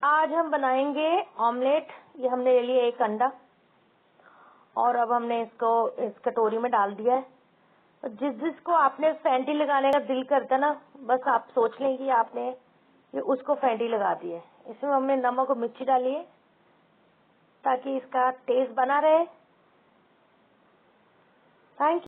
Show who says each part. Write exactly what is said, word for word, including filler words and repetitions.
Speaker 1: आज हम बनाएंगे ऑमलेट। ये हमने ले लिया एक अंडा और अब हमने इसको इस कटोरी में डाल दिया है। जिस जिसको आपने फैंटी लगाने का दिल करता ना, बस आप सोच लें कि आपने ये उसको फैंटी लगा दी है। इसमें हमने नमक और मिर्ची डाली है ताकि इसका टेस्ट बना रहे। थैंक